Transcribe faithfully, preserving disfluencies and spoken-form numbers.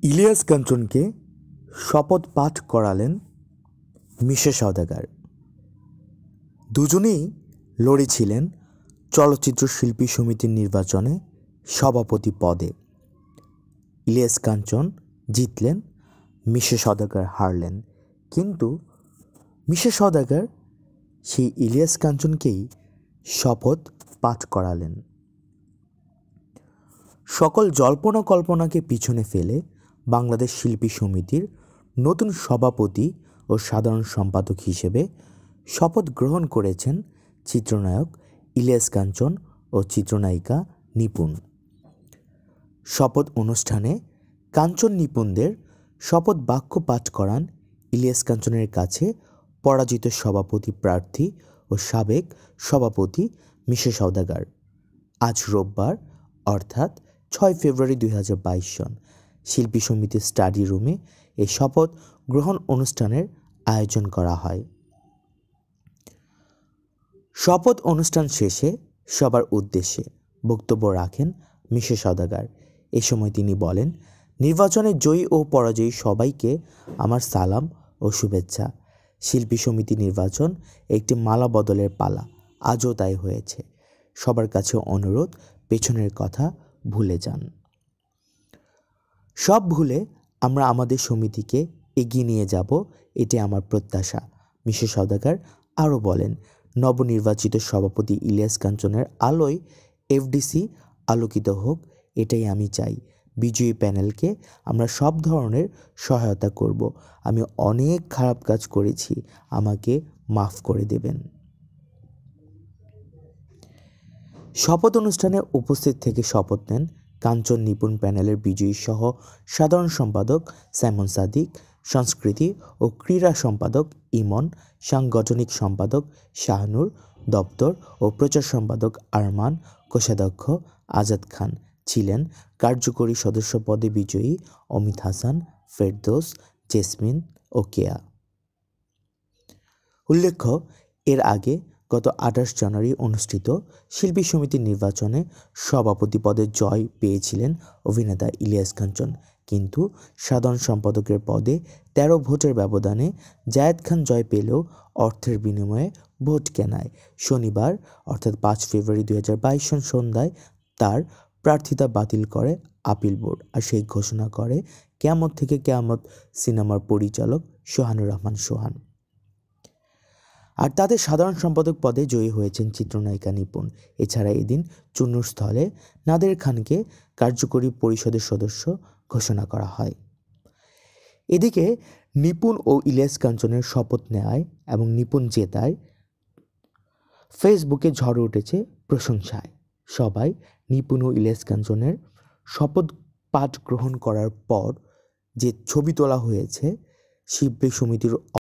ইলিয়াস কাঞ্চনকে শপথ পাঠ করালেন মিশা সওদাগর। দুজনেই লড়েছিলেন চলচ্চিত্র শিল্পী সমিতির নির্বাচনে সভাপতি পদে। ইলিয়াস কাঞ্চন জিতলেন, মিশা সওদাগর হারলেন। কিন্তু মিশা সওদাগর সেই ইলিয়াস কাঞ্চনকেই শপথ পাঠ করালেন। সকল জল্পনা কল্পনাকে পিছনে ফেলে বাংলাদেশ শিল্পী সমিতির নতুন সভাপতি ও সাধারণ সম্পাদক হিসেবে শপথ গ্রহণ করেছেন চিত্রনায়ক ইলিয়াস কাঞ্চন ও চিত্রনায়িকা নিপুণ। শপথ অনুষ্ঠানে কাঞ্চন নিপুণদের শপথ বাক্য পাঠ করান ইলিয়াস কাঞ্চনের কাছে পরাজিত সভাপতি প্রার্থী ও সাবেক সভাপতি মিশা সওদাগর। আজ রোববার অর্থাৎ ছয় ফেব্রুয়ারি দুই হাজার বাইশ সন শিল্পী সমিতির স্টাডি রুমে এই শপথ গ্রহণ অনুষ্ঠানের আয়োজন করা হয়। শপথ অনুষ্ঠান শেষে সবার উদ্দেশ্যে বক্তব্য রাখেন মিশা সওদাগর। এ সময় তিনি বলেন, নির্বাচনে জয়ী ও পরাজয়ী সবাইকে আমার সালাম ও শুভেচ্ছা। শিল্পী সমিতি নির্বাচন একটি মালা বদলের পালা, আজও তাই হয়েছে। সবার কাছে অনুরোধ, পেছনের কথা ভুলে যান। সব ভুলে আমরা আমাদের সমিতিকে এগিয়ে নিয়ে যাব, এটাই আমার প্রত্যাশা। মিশা সওদাগর আরও বলেন, নবনির্বাচিত সভাপতি ইলিয়াস কাঞ্চনের আলোয় এফডিসি আলোকিত হোক, এটাই আমি চাই। বিজয়ী প্যানেলকে আমরা সব ধরনের সহায়তা করব। আমি অনেক খারাপ কাজ করেছি, আমাকে মাফ করে দেবেন। শপথ অনুষ্ঠানে উপস্থিত থেকে শপথ নেন কাঞ্চন নিপুণ প্যানেলের বিজয়ী সহ সাধারণ সম্পাদক সাইমন সাদিক, সংস্কৃতি ও ক্রীড়া সম্পাদক ইমন, সাংগঠনিক সম্পাদক শাহনূর, দপ্তর ও প্রচার সম্পাদক আরমান, কোষাধ্যক্ষ আজাদ খান। ছিলেন কার্যকরী সদস্য পদে বিজয়ী অমিত হাসান, ফেরদৌস, জেসমিন ও কেয়া। উল্লেখ্য, এর আগে গত আঠাশ জানুয়ারি অনুষ্ঠিত শিল্পী সমিতির নির্বাচনে সভাপতি পদে জয় পেয়েছিলেন অভিনেতা ইলিয়াস কাঞ্চন, কিন্তু সাধারণ সম্পাদকের পদে তেরো ভোটের ব্যবধানে জায়েদ খান জয় পেলেও অর্থের বিনিময়ে ভোট কেনায় শনিবার অর্থাৎ পাঁচ ফেব্রুয়ারি দুই হাজার বাইশ সন সন্ধ্যায় তার প্রার্থিতা বাতিল করে আপিল বোর্ড। আর সেই ঘোষণা করে কিয়ামত থেকে কিয়ামত সিনেমার পরিচালক সোহানুর রহমান সোহান। আর তাদের সাধারণ সম্পাদক পদে জয়ী হয়েছেন চিত্রনায়িকা নিপুণ। এছাড়া এদিন চুন্নুর স্থলে নাদের খানকে কার্যকরী পরিষদের সদস্য ঘোষণা করা হয়। এদিকে নিপুণ ও ইলিয়াস কাঞ্চনের শপথ নেওয়ায় এবং নিপুণ জেতায় ফেসবুকে ঝড় উঠেছে প্রশংসায়। সবাই নিপুণ ও ইলিয়াস কাঞ্চনের শপথ পাঠ গ্রহণ করার পর যে ছবি তোলা হয়েছে শিল্পী সমিতির